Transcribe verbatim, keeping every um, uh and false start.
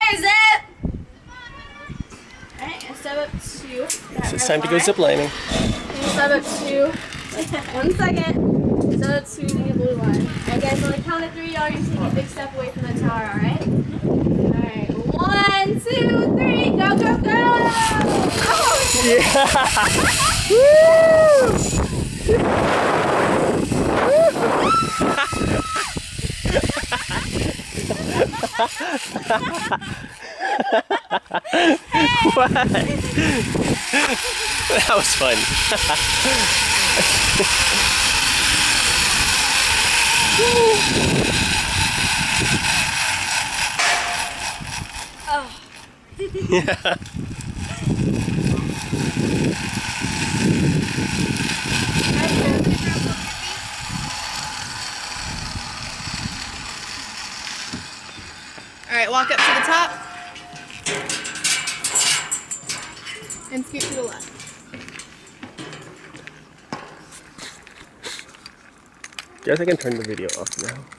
is it? Alright, and step up to that. It's time to go ziplining. And step up to, one second. Step up to the blue line. Alright guys, on the count of three, y'all are going to take a big step away from the tower, alright? Alright, one, two, three, go, go, go! Oh. Yeah! What? That was fun. Oh. Yeah. Alright, walk up to the top. And scoot to the left. Guess I can turn the video off now.